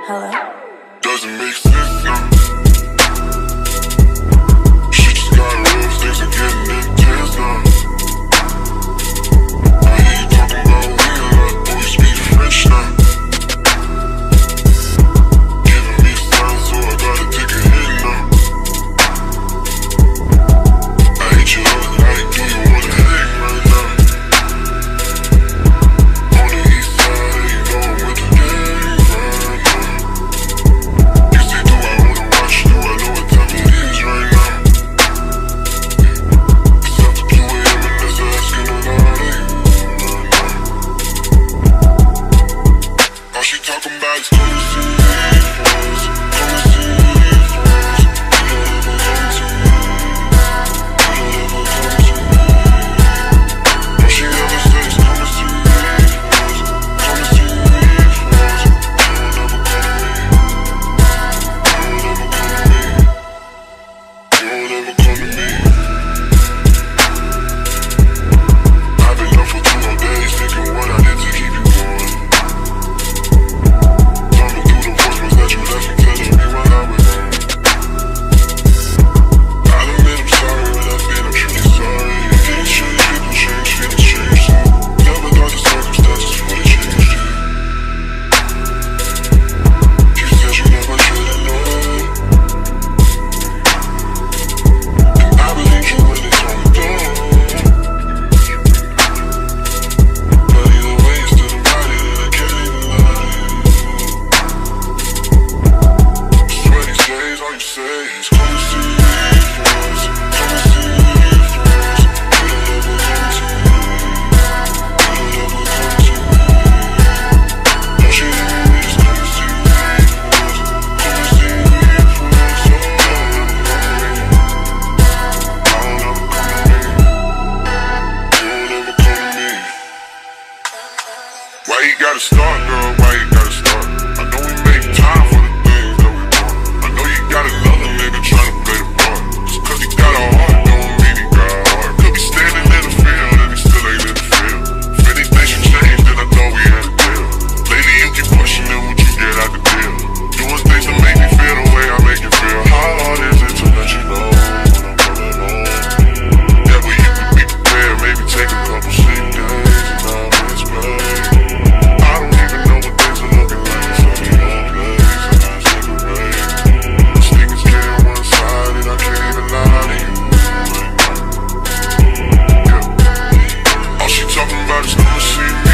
Hello? Doesn't make sense now. Shit just got real, things are getting intense now. I hear you talking about we a lot, but we speak French now. Giving me signs, so I gotta take a hit now. I hate you up, like, do you wanna hang right now? On the east side, you know I'm with the gang right now. You say, do I wanna watch you? I know what time it is right now. It's after 2 AM and that's asking a lot of you right now. All she talking about is come and see me first. Come and see me first. You don't ever come to me. You don't ever come to me. All she ever says, come and see me first. Come and see me first. You don't ever come to me. You don't ever come to me. You don't ever come to me. I've been up for 2 whole days thinking what I did to keep you going. Thumbing through the voicemails that you left me, telling me what I was on. I'll admit I'm sorry when I feel I'm truly sorry. Things change, people change, feelings change. So never thought the circumstances would have changed you. You said you never should have known, and I believe you when they told me don't. But either way, you're still about it, and I can't even lie. Swear these days, all you say is come and see me first. Come and see me first. You don't ever come to me. You don't ever come to me. All she ever is come and see me first. Come and see me first. You don't ever come to me. You don't ever come to me. You don't ever come to me. Why you gotta start, girl? Why you gotta start? I know we make time for the things that we want. I know you got another nigga tryna play the part. Just cause he got a heart, don't mean he got a heart. Could be standing in the field and he still ain't in the field. If anything should change, then I know we had a deal. Lately you keep pushing it, would you get out the deal? Doing things to make me feel the way I make you feel. How hard is it to let you know when I'm coming home? That way you can be prepared, maybe take a couple sleep days and I'll miss play. I don't even know what things are looking like. It's like your own place and I take a break. This thing is getting one-sided, I can't even lie to you right now. Yeah. All she talking about is come and see me